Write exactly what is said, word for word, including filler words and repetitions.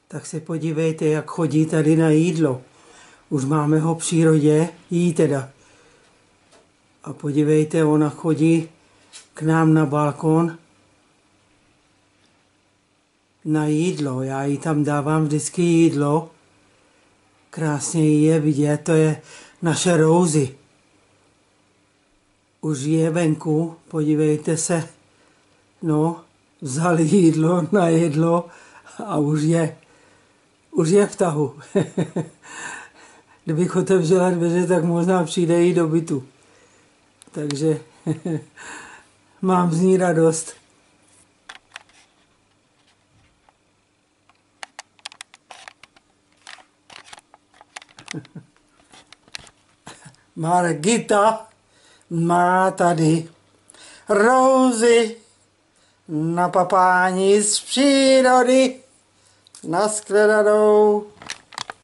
tak se podívejte, jak chodí tady na jídlo. Už máme ho v přírodě, jí teda. A podívejte, ona chodí k nám na balkon na jídlo. Já jí tam dávám vždycky jídlo. Krásně jí je vidět, to je naše Rosie. Už je venku, podívejte se. No, vzali jídlo na jedlo a už je. Už je v tahu. Kdybych otevřela dveře, tak možná přijde jí do bytu. Takže mám z ní radost. Margita má tady Rosie na papání z přírody. Naschledanou.